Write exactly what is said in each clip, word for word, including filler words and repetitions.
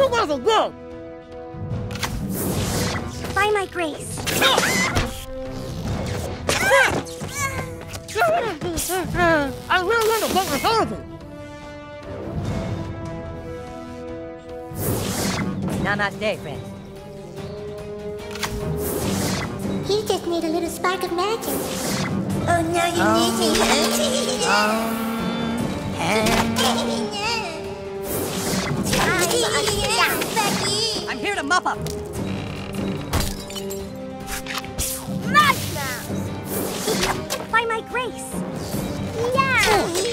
You mother go! By my grace. I really want to get my therapy. Now, not today, friend. He just made a little spark of magic. Oh, now you Oh. need me. I'm here to mop up. By my grace. Yeah.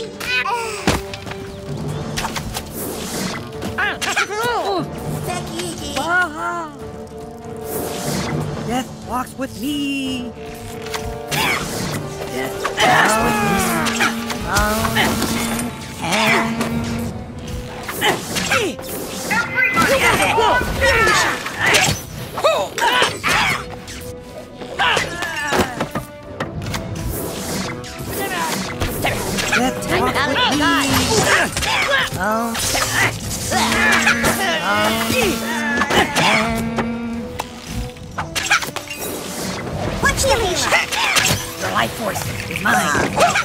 Ah. Death walks with me. Death walks with me. Um, and... Death walks with me. Um, Watch the leash. Your life force is mine.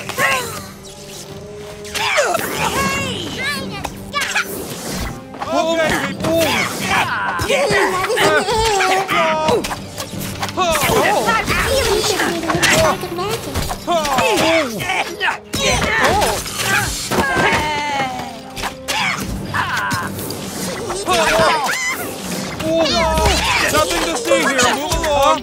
Okay, people! Nothing to see here. Move along.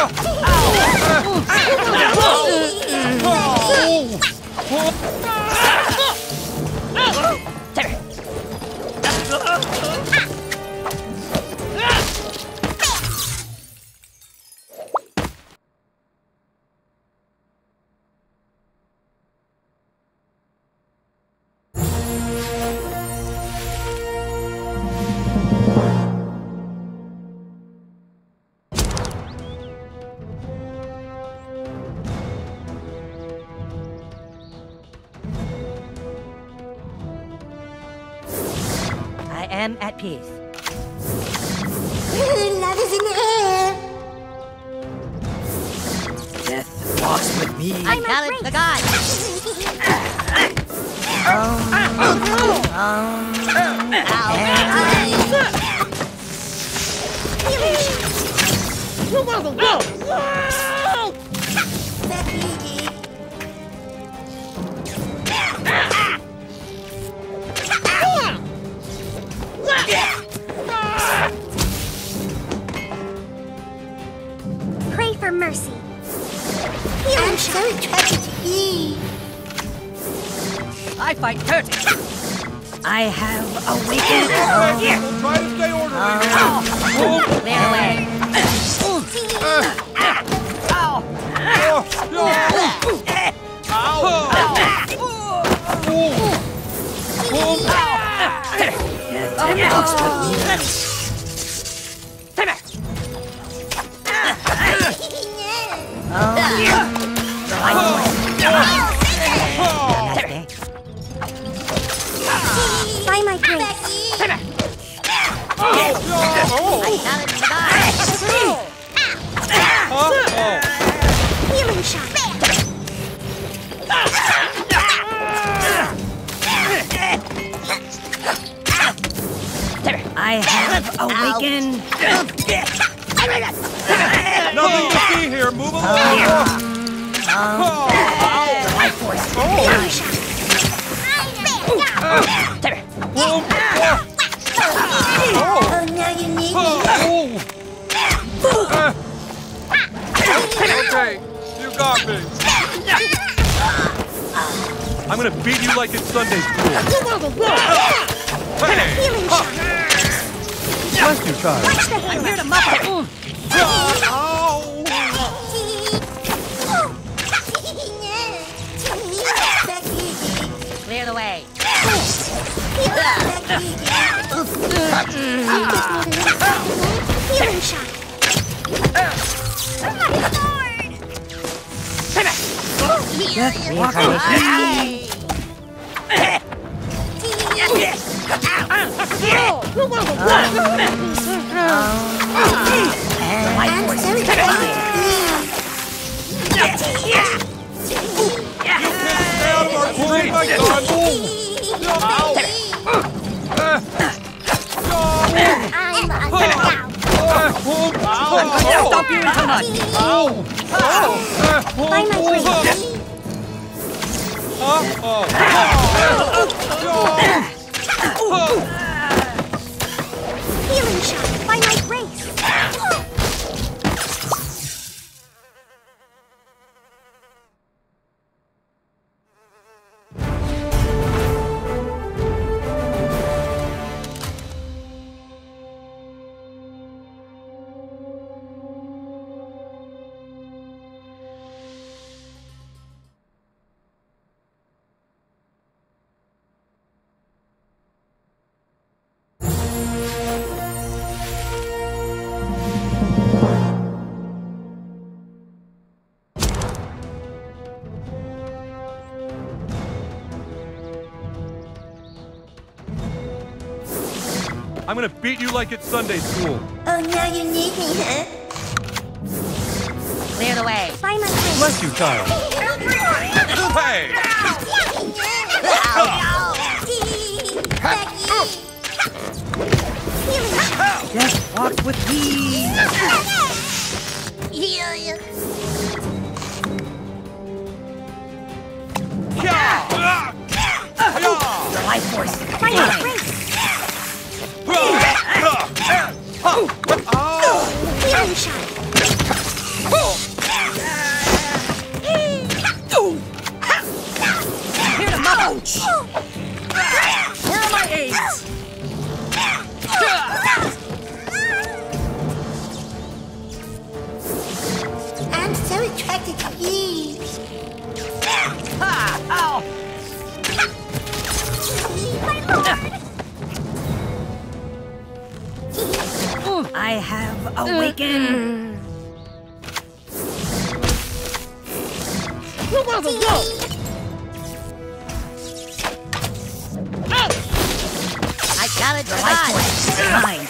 I am at peace. Love is in the air. Death walks with me. I challenge the gods. Um, um, You mother go! Pray for mercy. I'm so attracted to you. I fight curtains. I have awakened. Okay, we'll try to stay orderly. Clear the way. Ow! Death walks with me. By my grace. Oh. Healing shot. I have awakened. Nothing to see here. Move along. Life force. Healing shot. Oh, now you need me. Okay, you got me. I'm gonna beat you like it's Sunday school. You mother go! Hey! Healing shot. Bless you, child. Watch the I'm halo. here to mop up. Clear the way. Healing shot. Death walks with me. You mother go! My force So is attracted Stay out of our pool, my God! I'm a now. I'm going to stop you in command. By my grace. Healing shot by my grace. I'm gonna beat you like it's Sunday school. Oh, now you need me, huh? Clear the way. By my grace. Bless you, child. Hey! Just walk with me. Your life force is By my mine. grace. Healing shot. Here to Ouch! Where are my aids? I'm so attracted to you. Ha! Ow! My lord. I have awakened. You mother go! I got it. Your life force is mine.